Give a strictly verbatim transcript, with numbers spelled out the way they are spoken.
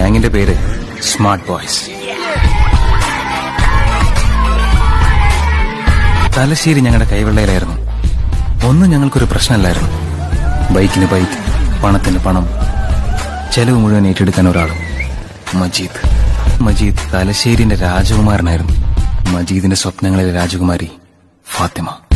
ഗ്യാങ്ങിന്റെ പേര് smart boys. Thalassery ഞങ്ങളുടെ കൈവെള്ളയിലായിരുന്നു. ഒന്നും ഞങ്ങൾക്കൊരു പ്രശ്നമല്ലായിരുന്നു. ബൈക്കിന് ബൈക്ക്, പണത്തിന് പണം, ചെലവ് മുഴുവൻ ഏറ്റെടുക്കാൻ ഒരാളും. മജീദ്. മജീദ് തലശ്ശേരിന്റെ രാജകുമാരനായിരുന്നു. മജീദിന്റെ സ്വപ്നങ്ങളിലെ രാജകുമാരി ഫാത്തിമ.